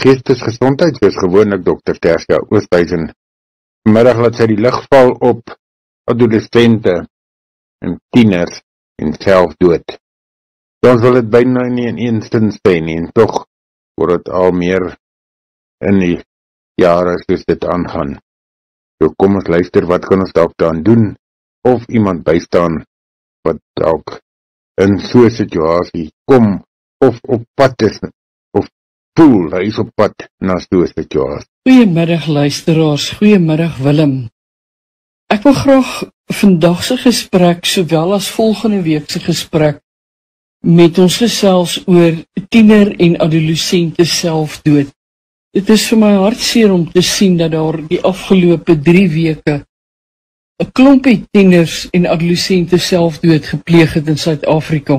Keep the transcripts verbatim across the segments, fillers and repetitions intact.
Geestesgesondheid, soos gewoonlik dokter Tersia Oosthuizen. Vanmiddag laat sy die lig val op adolessente en tieners en selfdood. Ons wil dit byna nie in een sin sê nie, en tog word dit al meer in die jare soos dit aangaan. So kom ons luister, wat kan ons dalk daaraan doen, of iemand bystaan wat dalk in so 'n situasie kom, of op pad is, of voel, hy is op pad na so 'n situasie. Goeiemiddag luisteraars, goeiemiddag Willem. Ek wil graag vandag se gesprek, sowel as volgende week se gesprek, met ons gesels oor tiener en adolessente selfdood. Dit is vir my hartseer om te sien dat daar die afgelope drie weke 'n klompie tieners en adolessente selfdood gepleeg het in Suid-Afrika.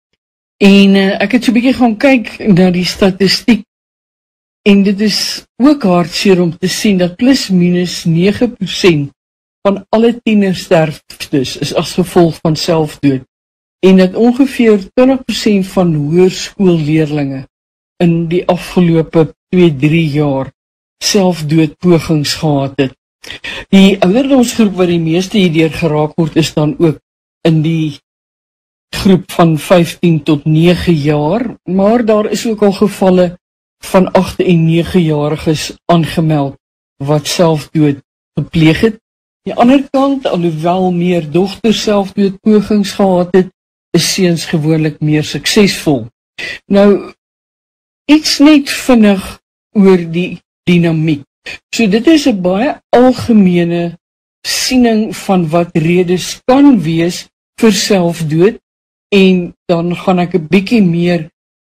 En uh, ek het so 'n bietjie gaan kyk na die statistiek, en dit is ook hartseer om te sien dat plus minus nege persent van alle tienersterftes is as gevolg van selfdood, en dat ongeveer twintig persent van hoërskoolleerlinge in die afgelope twee drie jaar selfdoodpogings gehad het. Die ouderdomsgroep wat die meeste hierdeur geraak word is dan ook in die groep van vyftien tot nege jaar, maar daar is ook al gevalle van agt en nege-jariges aangemeld wat selfdood gepleeg het. Die ander kant, alhoewel meer dogters selfdoodpogings gehad het, is seuns gewoonlik meer suksesvol. Nou, iets net vinnig oor die dinamiek. So dit is 'n baie algemene siening van wat redes kan wees vir selfdood, en dan gaan ek 'n bietjie meer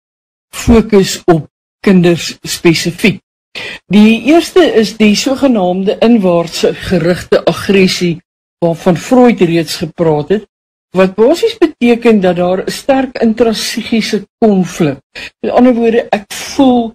fokus op kinders spesifiek. Die eerste is die sogenaamde inwaartse gerigte aggressie, waarvan Freud reeds gepraat het, wat basies beteken dat daar 'n sterk intrapsigiese konflik. Met ander woorde, ek voel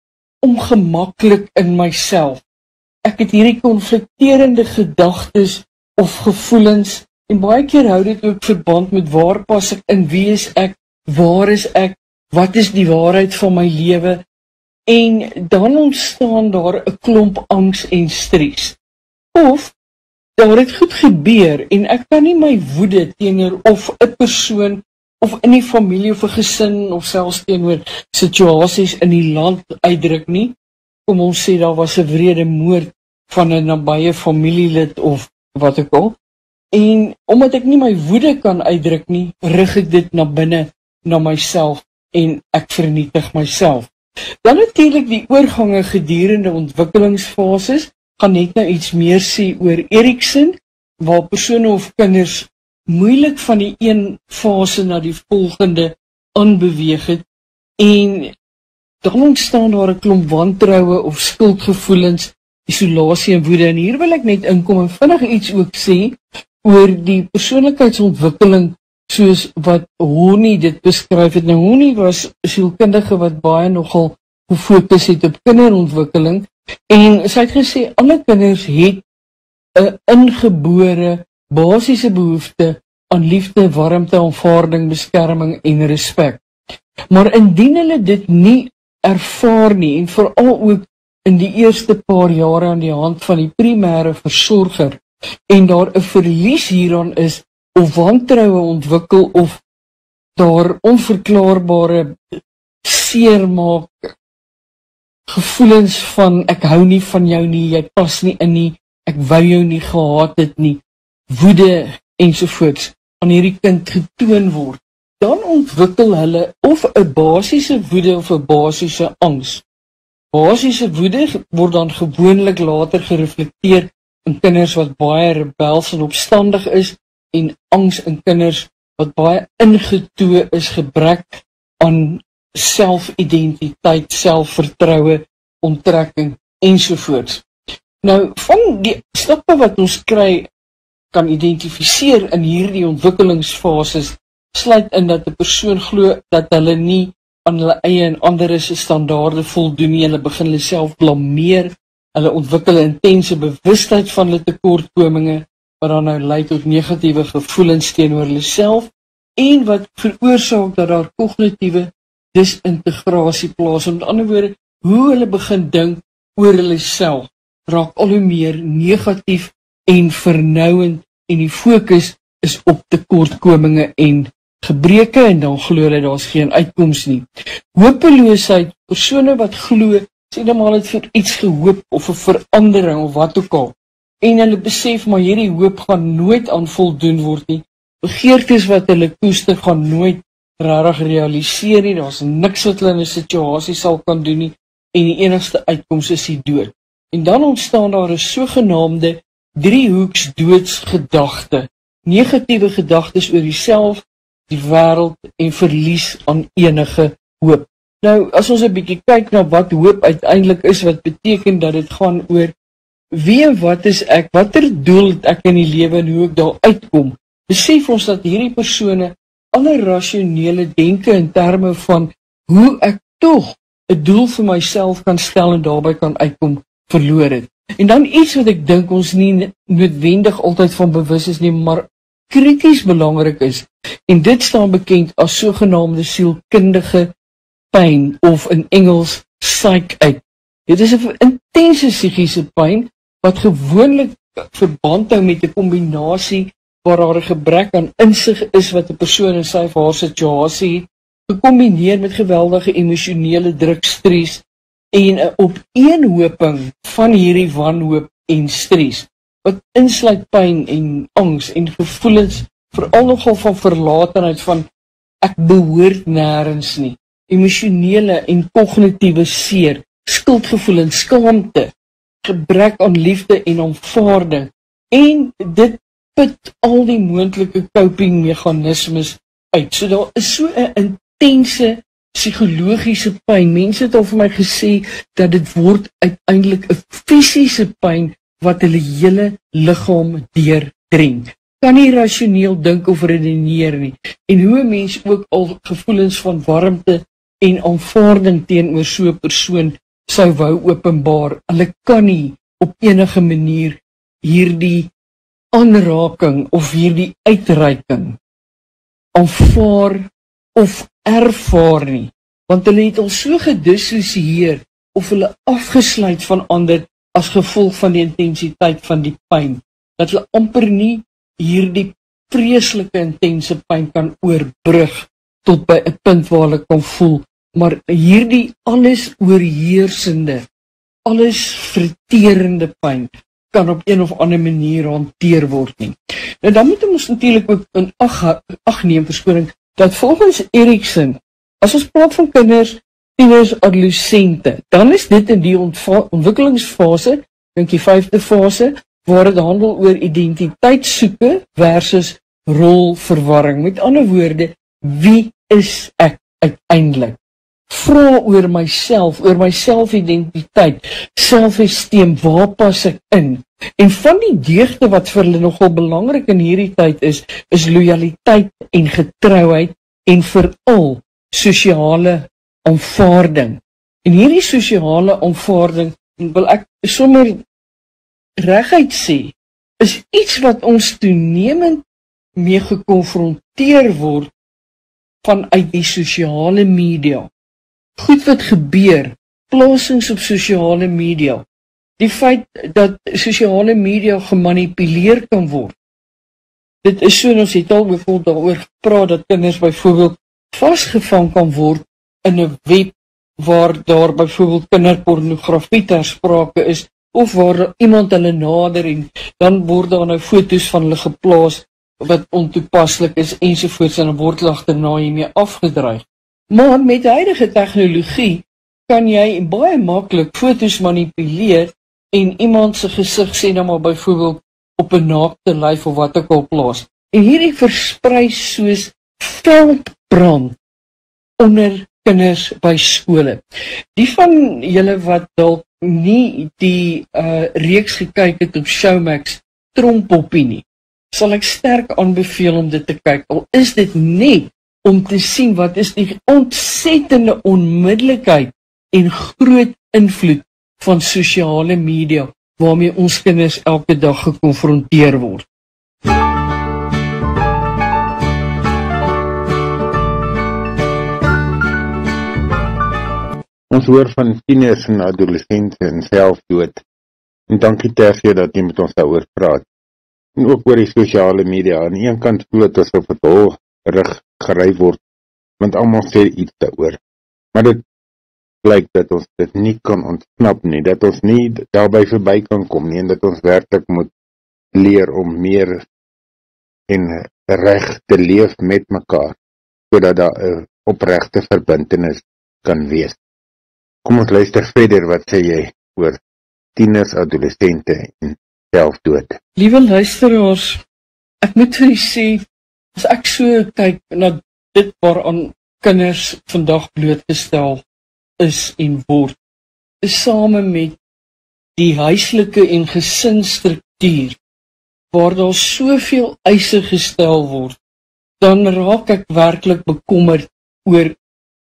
ongemaklik in myself. Ek het hierdie konflikterende gedagtes of gevoelens, en baie keer hou dit ook verband met waar pas ek in, wie is ek, waar is ek, wat is die waarheid van my lewe, en dan ontstaan daar 'n klomp angs en stres. Of daar het goed gebeur en ek kan nie my woede teenoor of 'n persoon of in die familie of 'n gesin of selfs teenoor situasies in die land uitdruk nie. Kom ons sê daar was 'n wrede moord van 'n nabye familielid of wat ook al. En omdat ek nie my woede kan uitdruk nie, rig ek dit na binne na myself en ek vernietig myself. Dan natuurlik die oorgange gedurende ontwikkelingsfases, gaan net nou iets meer sê oor Erikson, waar persone of kinders moeilik van die een fase na die volgende aanbeweeg het, en dan ontstaan daar 'n klomp wantroue of skuldgevoelens, isolasie en woede. En hier wil ek net inkom en vinnig iets ook sê oor die persoonlikheidsontwikkeling, soos wat Honey dit beskryf het. Nou, Honey was 'n sielkundige wat baie nogal gefokus het op kinderontwikkeling, en sy het gesê, alle kinders het 'n ingebore basiese behoefte aan liefde, warmte, aanvaarding, beskerming en respek. Maar indien hulle dit nie ervaar nie, en veral ook in die eerste paar jare aan die hand van die primêre versorger, en daar 'n verlies hieraan is, of wantroue ontwikkel, of daar onverklaarbare seermaak, gevoelens van ek hou nie van jou nie, jy pas nie in nie, ek wou jou nie gehad het nie, woede ensovoorts aan hierdie kind getoon word, dan ontwikkel hulle of 'n basiese woede of 'n basiese angs. Basiese woede word dan gewoonlik later gereflekteer in kinders wat baie rebels en opstandig is, en angs in kinders wat baie ingetoe is, gebrek aan selfidentiteit, selfvertroue, onttrekking ensovoorts. Nou, van die stappe wat ons kry, kan identifiseer in hierdie ontwikkelingsfases, sluit in dat 'n persoon glo dat hulle nie aan hulle eie en ander se standaarde voldoen nie, hulle begin hulle self blameer, hulle ontwikkel 'n intense bewustheid van hulle tekortkominge, wat dan nou lei tot negatiewe gevoelens teenoor hulle self, en wat veroorsaak dat daar kognitiewe disintegrasie plaasvind. Met ander woorde, hoe hulle begin dink oor hulle self, raak al hoe meer negatief en vernouend, en die fokus is op tekortkominge en gebreke, en dan glo hulle daar's geen uitkoms nie. Hopeloosheid, persone wat glo, sê dan maar het vir iets gehoop, of 'n verandering, of wat ook al, en hulle besef, maar hierdie hoop gaan nooit aan voldoen word nie, begeertes wat hulle koester, gaan nooit regtig realiseer nie, daar's niks wat hulle in 'n situasie sal kan doen nie, en die enigste uitkoms is die dood. En dan ontstaan daar 'n sogenaamde driehoeks doodsgedagte, negatiewe gedagtes oor jouself, die wêreld en verlies aan enige hoop. Nou, as ons 'n bietjie kyk na wat hoop uiteindelik is, wat beteken dat dit gaan oor wie en wat is ek, watter doel het ek in die lewe en hoe ek daar uitkom, besef ons dat hierdie persone alle rasionele denke in terme van hoe ek tog 'n doel vir myself kan stel en daarby kan uitkom, verloor het. En dan iets wat ek dink ons nie noodwendig altyd van bewus is nie, maar krities belangrik is, en dit staan bekend as sogenaamde sielkundige pyn, of in Engels psych uit. Dit is 'n intense psigiese pyn, wat gewoonlik verband hou met 'n kombinasie waar daar 'n gebrek aan insig is wat 'n persoon in sy of haar situasie het, gekombineer met geweldige emosionele druk, stres, en 'n opeenhoping van hierdie wanhoop en stres, wat insluit pyn en angs en gevoelens, veral nogal van verlatenheid, van ek behoort nêrens nie, emosionele en kognitiewe seer, skuldgevoelens, skaamte, gebrek aan liefde en aanvaarding, en dit put al die moontlike coping meganismes uit. So daar is so 'n intense psigologiese pyn. Mense het al vir my gesê dat dit word uiteindelik 'n fisiese pyn wat hulle hele liggaam deurdrink. Kan nie rasioneel dink of redeneer nie. En hoe 'n mens ook al gevoelens van warmte en aanvaarding teenoor so 'n persoon sou wou openbaar, hulle kan nie op enige manier hierdie aanraking of hierdie uitreiking aanvaar of ervaar nie, want hulle het al so gedissosieer of hulle afgesluit van ander as gevolg van die intensiteit van die pyn, dat hulle amper nie hierdie vreeslike intense pyn kan oorbrug tot by 'n punt waar hulle kan voel, maar hierdie alles oorheersende, alles verterende pyn kan op een of ander manier hanteer word nie. Nou dan moet ons natuurlik ook in ag, ag neem, verskoning, dat volgens Erikson, as ons praat van kinders, tieners, adolessente, dan is dit in die ontwikkelingsfase, dink die vyfde fase, waar dit handel oor identiteitssoeke versus rolverwarring. Met ander woorde, wie is ek uiteindelik? Vra oor myself, oor my selfidentiteit, selfesteem, waar pas ek in? En van die deugde wat vir hulle nogal belangrik in hierdie tyd is, is lojaliteit en getrouheid en veral sosiale aanvaarding. En hierdie sosiale aanvaarding, wil ek sommer reguit sê, is iets wat ons toenemend mee gekonfronteer word vanuit die sosiale media. Goed wat gebeur, plasings op sosiale media, die feit dat sosiale media gemanipuleer kan word. Dit is so, ons het al bijvoorbeeld daaroor gepraat, dat kinders byvoorbeeld vasgevang kan word in 'n web waar daar byvoorbeeld kinderpornografie ter sprake is, of waar iemand hulle nader en dan word daar nou foto's van hulle geplaas wat ontoepaslik is ensovoorts, en dan word hulle agterna hiermee afgedreig. Maar met huidige tegnologie kan jy baie maklik foto's manipuleer en iemand se gesig sê nou maar byvoorbeeld op 'n naakte lyf of wat ook al plaas. En hierdie versprei soos veldbrand onder kinders by skole. Die van julle wat dalk nie die uh, reeks gekyk het op Showmax, Trompoppie nie, sal ek sterk aanbeveel om dit te kyk, al is dit net om te sien wat is die ontsettende onmiddellikheid en groot invloed van sosiale media waarmee ons kinders elke dag gekonfronteer word. Ons hoor van tieners en adolessente en selfdood. En dankie Tersia dat jy met ons daaroor praat. En ook oor die sosiale media. Aan die een kant voel dit asof het hol rig gery word, want almal sê iets daaroor. Maar dit blyk dat ons dit nie kan ontsnap nie, dat ons nie daarby verby kan kom nie, en dat ons werklik moet leer om meer en reg te leef met mekaar, sodat daar 'n opregte verbintenis kan wees. Kom ons luister verder, wat sê jy oor tieners, adolessente en selfdood? Liewe luisteraars, ek moet vir u sê, as ek so kyk na dit waaraan kinders vandag blootgestel is en word, is same met die huislike en gesinsstruktuur, waar daar soveel eise gestel word, dan raak ek werklik bekommerd oor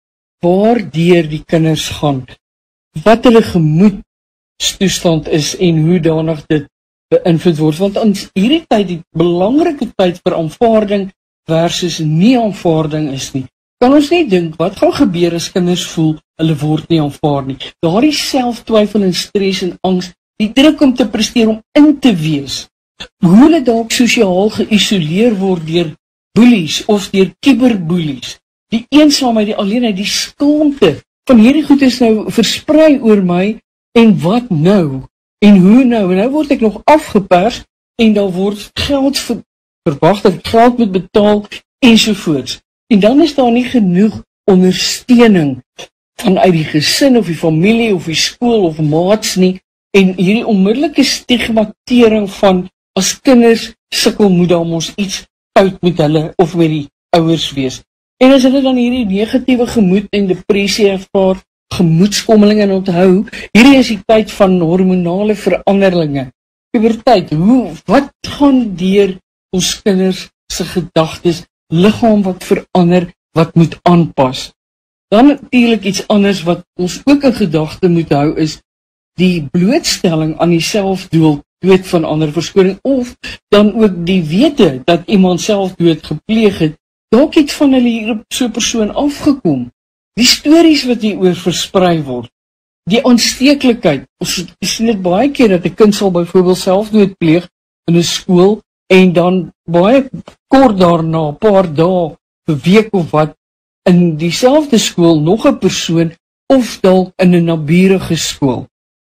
waardeur die kinders gaan, wat hulle gemoedstoestand is en hoe danig dit beïnvloed word, want in hierdie tyd, die belangrike tyd vir aanvaarding versus nie aanvaarding is nie, kan ons nie dink, wat gaan gebeur as kinders voel, hulle word nie aanvaard nie, daardie selftwyfel en stres en angs, die druk om te presteer, om in te wees, hoe hulle dalk sosiaal geïsoleer word deur boelies of deur kiberboelies, die eensaamheid, die alleenheid, die skaamte van hierdie goed is nou versprei oor my, en wat nou, en hoe nou, en nou word ek nog afgepers, en daar word geld ver, verwag, dat ek geld moet betaal, ensovoorts, en dan is daar nie genoeg ondersteuning, vanuit die gesin, of die familie, of die skool, of maats nie, en hierdie onmiddellike stigmatering van, as kinders sukkel moet daar mos iets uit met hulle, of met die ouers wees, en as hulle dan hierdie negatiewe gemoed en depressie ervaar, gemoedskommeling en onthou, hierdie is die tyd van hormonale veranderinge, puberteit, hoe, wat gaan deur ons kinders se gedagtes, liggaam wat verander, wat moet aanpas. Dan natuurlik iets anders wat ons ook in gedagte moet hou, is die blootstelling aan die selfdood dood van ander verskoning, of dan ook die wete dat iemand selfdood gepleeg het, dalk het van hulle hier op so 'n persoon afgekom. Die stories wat hieroor versprei word, die aansteeklikheid, ons sien dit baie keer dat 'n kind sal byvoorbeeld selfdood pleeg in 'n skool, en dan baie kort daarna, 'n paar dae, 'n week of wat, in dieselfde skool nog 'n persoon, of dalk in 'n naburige skool.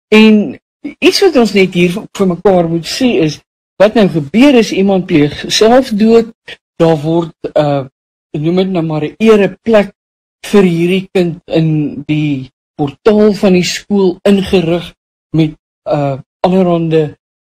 En iets wat ons net hier vir mekaar moet sê is, wat nou gebeur is, iemand pleeg selfdood, daar word, uh, noem dit nou maar 'n ereplek vir hierdie kind in die portaal van die skool ingerig met uh, allerhande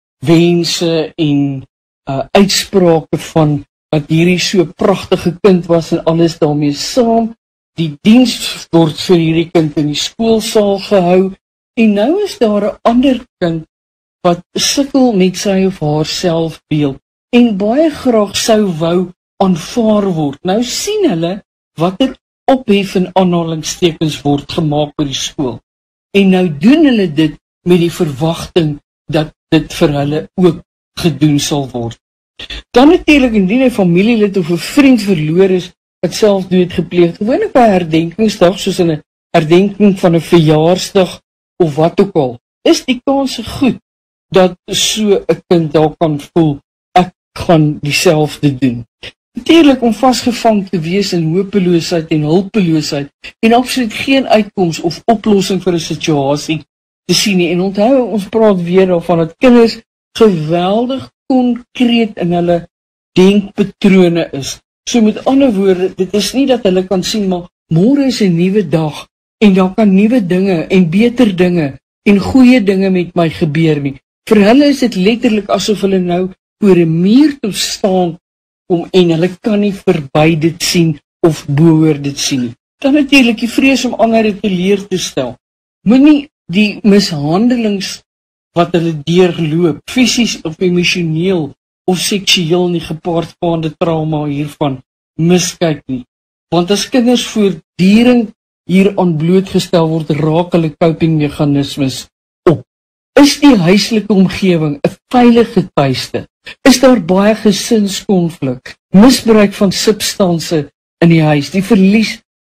wense en uh, uitsprake van dat hierdie so pragtige kind was en alles daarmee saam. Die diens word vir hierdie kind in die skoolsaal gehou, en nou is daar 'n ander kind wat sukkel met sy of haar selfbeeld en baie graag sou wou aanvaar word. Nou sien hulle watter ophef en aanhalingstekens word gemaak by die skool. En nou doen hulle dit met die verwagting dat dit vir hulle ook gedoen sal word. Dan natuurlik indien 'n familielid of 'n vriend verloor is wat selfdood gepleeg, gewoonlik by 'n herdenkingsdag, soos in 'n herdenking van 'n verjaarsdag of wat ook al, is die kans goed dat so 'n kind daar kan voel, ek gaan dieselfde doen. Natuurlik om vasgevang te wees in hopeloosheid en hulpeloosheid en absoluut geen uitkoms of oplossing vir 'n situasie te sien nie. En onthou, ons praat weer daarvan dat kinders geweldig konkreet in hulle denkpatrone is. So met ander woorde, dit is nie dat hulle kan sien, maar môre is 'n nuwe dag en daar kan nuwe dinge en beter dinge en goeie dinge met my gebeur nie. Vir hulle is dit letterlik asof hulle nou voor 'n muur toe staan om en hulle kan nie verby dit sien of bo-oor dit sien nie. Dan natuurlik die vrees om ander te leer te stel. Moenie die mishandelings wat hulle deurloop, fisies of emosioneel of seksueel nie gepaardgaande trauma hiervan miskyk nie. Want as kinders voortdurend hieraan blootgestel word, raak hulle coping meganismes op. Is die huislike omgewing 'n veilige tuiste? Is daar baie gesinskonflik, misbruik van substansie in die huis, die verlies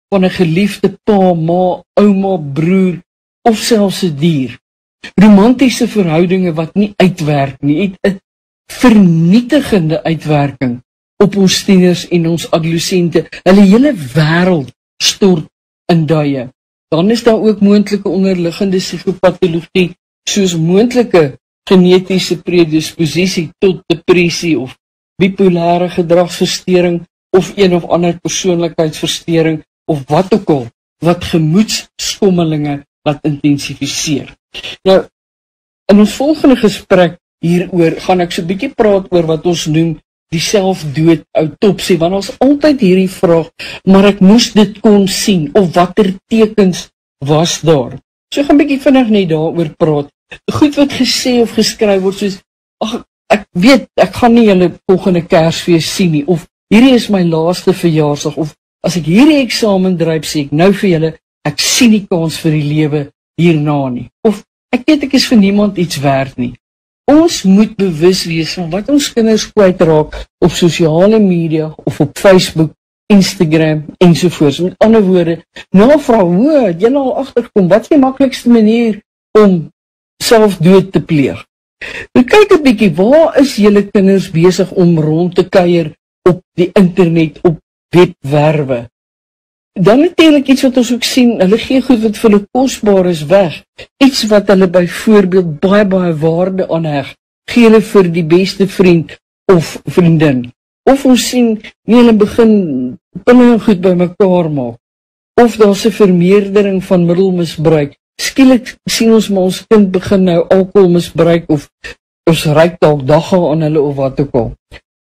van 'n geliefde pa, ma, ouma, broer of selfs 'n dier. Romantiese verhoudinge wat nie uitwerk nie, het 'n vernietigende uitwerking op ons tieners en ons adolessente. Hulle hele wêreld stort in duie. Dan is daar ook moontlike onderliggende psigopatologie, soos moontlike genetiese predisposisie tot depressie of bipolêre gedragsversteuring of een of ander persoonlikheidsversteuring of wat ook al, wat gemoedsskommelinge laat intensifiseer. Nou, in ons volgende gesprek hieroor gaan ek so 'n bietjie praat oor wat ons noem die selfdood autopsie, want ons altyd hierdie vraag, maar ek moes dit kon sien, of watter tekens was daar? So gaan 'n bietjie vinnig net daaroor praat. Goed wat gesê of geskryf word soos, ag, ek weet, ek gaan nie julle volgende Kersfees sien nie, of hierdie is my laaste verjaarsdag, of as ek hierdie eksamen dryp, sê ek nou vir julle, ek sien nie kans vir die lewe hierna nie, of ek weet ek is vir niemand iets werd nie. Ons moet bewus wees van wat ons kinders kwytraak op sosiale media of op Facebook, Instagram ensovoorts. Met ander woorde, navra, hoe, jy al agterkom, wat is die maklikste manier om selfdood te pleeg? Nou kyk 'n bietjie, waar is julle kinders besig om rond te kuier op die internet, op webwerwe? Dan natuurlik iets wat ons ook sien, hulle gee goed wat vir hulle kosbaar is weg. Iets wat hulle byvoorbeeld baie baie waarde aanheg, gee hulle vir die beste vriend of vriendin. Of ons sien, nie hulle begin pille en goed bymekaar maak. Of daar's 'n vermeerdering van middelmisbruik. Skielik sien ons maar ons kind begin nou alkohol misbruik of ons ryk dalk dagga aan hulle of wat ook al.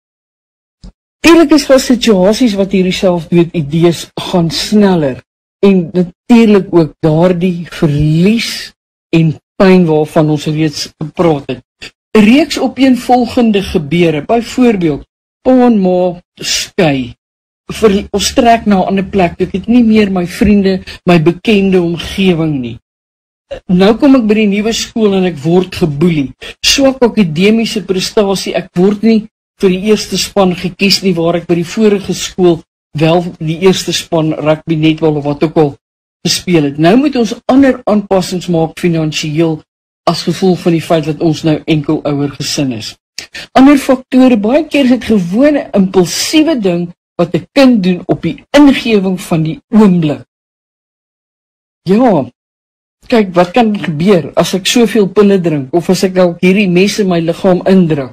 Natuurlik is daar situasies wat hierdie selfdood idees gaan sneller en natuurlik ook daardie verlies en pyn waarvan ons reeds gepraat het. 'n Reeks opeenvolgende gebeure, byvoorbeeld pa en ma skei, vir ons trek na 'n ander plek, ek het nie meer my vriende, my bekende omgewing nie. Nou kom ek by die nuwe skool en ek word geboelie. Swak akademiese prestasie, ek word nie vir die eerste span gekies nie, waar ek by die vorige skool wel die eerste span rugby, netbal of wat ook al gespeel het. Nou moet ons ander aanpassings maak finansiëel as gevolg van die feit dat ons nou enkel ouer gesin is. Ander faktore, baie keer is dit gewone impulsiewe ding wat 'n kind doen op die ingewing van die oomblik. Ja, kyk, wat kan gebeur as ek soveel pille drink, of as ek dalk hierdie mes in my liggaam indruk?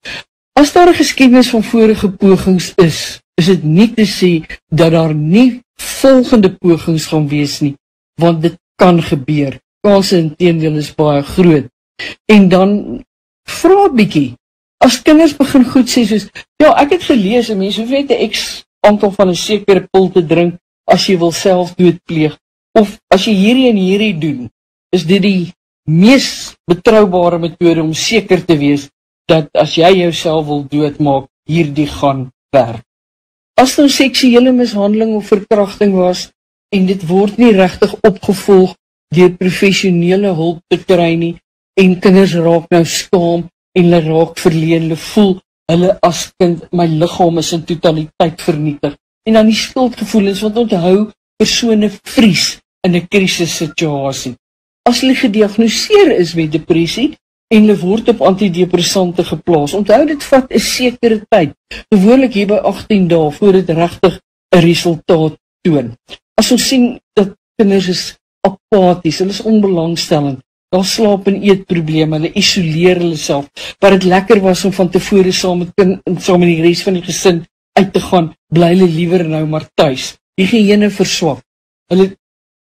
As daar 'n geskiedenis van vorige pogings is, is dit nie te sê dat daar nie volgende pogings gaan wees nie, want dit kan gebeur. Kanse inteendeel is baie groot. En dan vra 'n bietjie, as kinders begin goed sê soos, ja, ek het gelees, 'n mens hoef net 'n x aantal van 'n sekere pil te drink as jy wil selfdood pleeg, of as jy hierdie en hierdie doen, is dit die mees betroubare metode om seker te wees dat as jy jouself wil doodmaak, hierdie gaan werk. As nou seksuele mishandeling of verkrachting was, en dit word nie regtig opgevolg deur professionele hulp te kry nie, en kinders raak nou skaam, en hulle raak verleen, hulle voel, hulle as kind, my liggaam is in totaliteit vernietig. En dan die skuldgevoelens, want onthou, persone vries in 'n krisissituasie. As hulle gediagnoseer is met depressie, en hulle word op antidepressante geplaas, onthou dit vat 'n sekere tyd, gewoonlik hier by agttien dae, voor dit regtig 'n resultaat toon. As ons sien dat kinders is apaties, hulle is onbelangstellend, daar slaap en eetprobleme, hulle isoleer hulle self, waar dit lekker was om van tevore saam met kind, saam met die res van die gesin uit te gaan, bly hulle liewer nou maar tuis. Higiëne verswak, hulle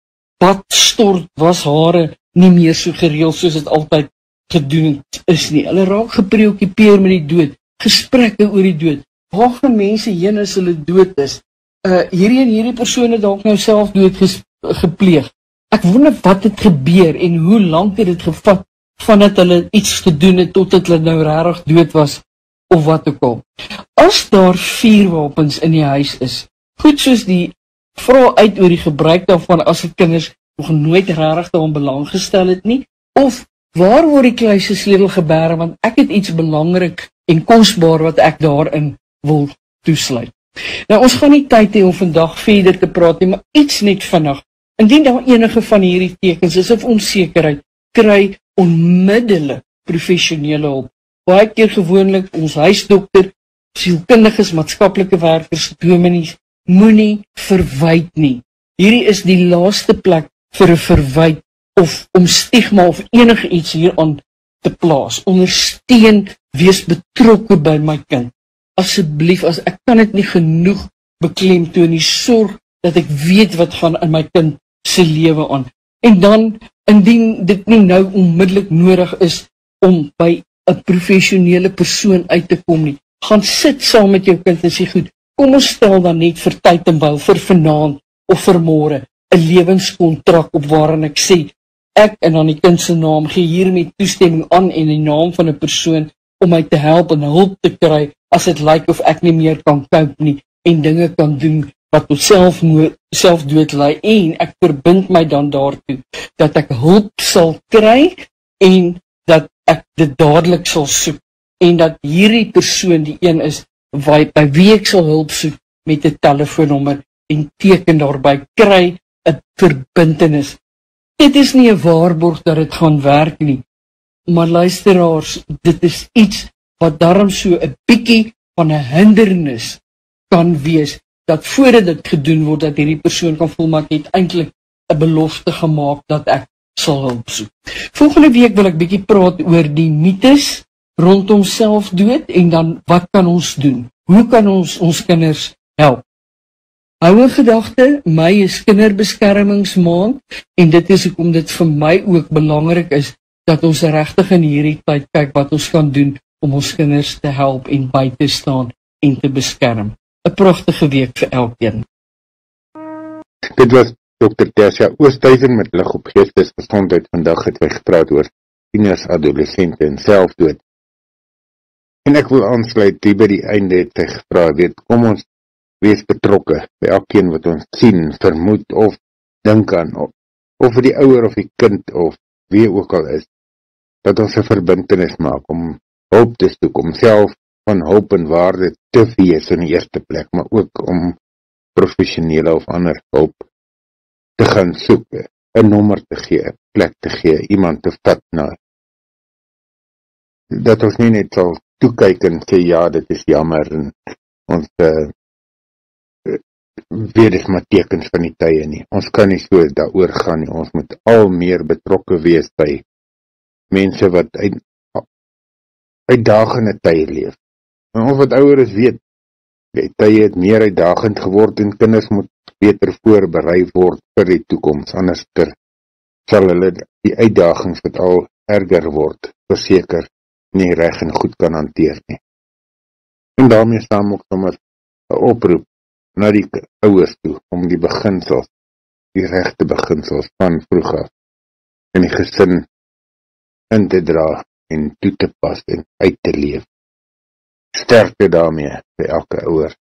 bad stort, was hare nie meer so gereeld soos dit altyd gedoen is nie. Hulle raak gepreokkupeer met die dood, gesprekke oor die dood. Waar gaan mense heen as hulle dood is? Uh, hierdie en hierdie persone dalk nou self dood ges, gepleeg. Ek wonder wat het gebeur en hoe lank het dit gevat vandat hulle iets gedoen het totdat hulle nou regtig dood was of wat ook al. As daar vuurwapens in die huis is, goed soos die vra uit oor die gebruik daarvan as die kinders nog nooit regtig daaraan belang gestel het nie, of waar word die kluise sleutel geberg, want ek het iets belangrik en kosbaar wat ek daarin wil toesluit. Nou, ons gaan nie tyd hê om vandag verder te praat nie, maar iets net vinnig. Indien daar enige van hierdie tekens is of onsekerheid, kry onmiddellik professionele hulp. Baie keer gewoonlik ons huisdokter, sielkundiges, maatskaplike werkers, dominees, moenie verwyd nie. Hierdie is die laaste plek vir 'n verwyd of om stigma of enige iets hieraan te plaas. Ondersteun, wees betrokke by my kind. Asseblief, as ek kan dit nie genoeg beklemtoon nie, sorg dat ek weet wat gaan in my kind se lewe aan. En dan, indien dit nie nou onmiddellik nodig is om by 'n professionele persoon uit te kom nie, gaan sit saam met jou kind en sê, goed, kom ons stel dan net vir tyd en bou, vir vanaand of vir môre, 'n lewenskontrak op waarin ek sê, ek en dan die kind se naam gee hiermee toestemming aan en die naam van 'n persoon om my te help en hulp te kry as dit lyk of ek nie meer kan cope nie en dinge kan doen wat tot selfmoord, selfdood lei, en ek verbind my dan daartoe dat ek hulp sal kry en dat ek dit dadelik sal soek en dat hierdie persoon die een is waar, by wie ek sal hulp soek met 'n telefoonnommer en teken daarby, kry 'n verbintenis. Dit is nie 'n waarborg dat dit gaan werk nie, maar luisteraars, dit is iets wat daarom so 'n bietjie van 'n hindernis kan wees, dat voordat dit gedoen word, dat hierdie persoon kan voel, maar ek het eintlik 'n belofte gemaak dat ek sal hulp soek. Volgende week wil ek bietjie praat oor die mites rondom selfdood en dan wat kan ons doen? Hoe kan ons ons kinders help? Hou 'n gedagte, Mei is kinderbeskermingsmaand en dit is hoekom dit vir my ook belangrik is dat ons regtig in hierdie tyd kyk wat ons kan doen om ons kinders te help en by te staan en te beskerm. 'n Pragtige week vir elkeen. Dit was dokter Tersia Oosthuizen met lig op geestesgesondheid. Vandag het hy gepraat oor tieners, adolessente en selfdood. En ek wil aansluit, hier by die einde het hy gevra, weet, kom ons wees betrokke by elkeen wat ons sien, vermoed of dink aan, of, of vir die ouer of die kind of wie ook al is, dat ons 'n verbintenis maak om hulp te soek, om self van hulp en waarde te wees in die eerste plek, maar ook om professionele of ander hulp te gaan soek, 'n nommer te gee, 'n plek te gee, iemand te vat na. Dat ons nie net sal toekyk en sê, ja, dit is jammer, en ons uh, weet is maar tekens van die tye nie. Ons kan nie so daaroor gaan nie, ons moet al meer betrokke wees by mense wat uit, uitdagende tye leef. En ons wat ouer is weet, die tye het meer uitdagend geword en kinders moet beter voorberei word vir die toekoms, anders ter sal hulle die uitdagings wat al erger word, verseker nie reg en goed kan hanteer nie. En daarmee saam ook sommer 'n oproep na die ouers toe, om die beginsels, die regte beginsels van vroeg af in die gesin in te dra en toe te pas en uit te leef. Sterkte daarmee vir elke ouer.